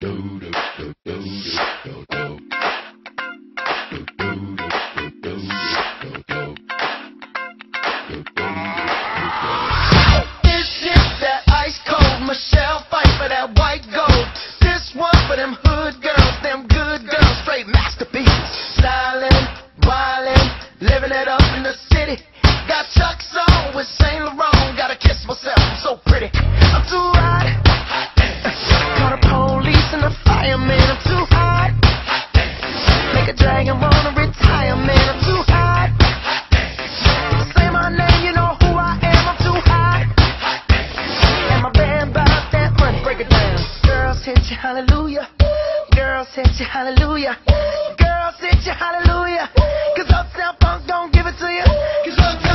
that ice cold Michelle fight for that white gold. This one for them hood girls, them good girls, straight masterpieces. Stylin', wildin', living it up in the city. Got Chuck's on with Saint Laurent. Gotta kiss myself, I'm so pretty. I'm too hot. Call the police and the fireman. I'm too hot. Make a dragon wanna retire, man. I'm too hot. Say my name, you know who I am. I'm too hot. And my band bout that money. Break it down. Girls hit you, hallelujah. Girls hit you, hallelujah. Girls hit you, hallelujah. 'Cause Uptown Funk don't give it to you. 'Cause Uptown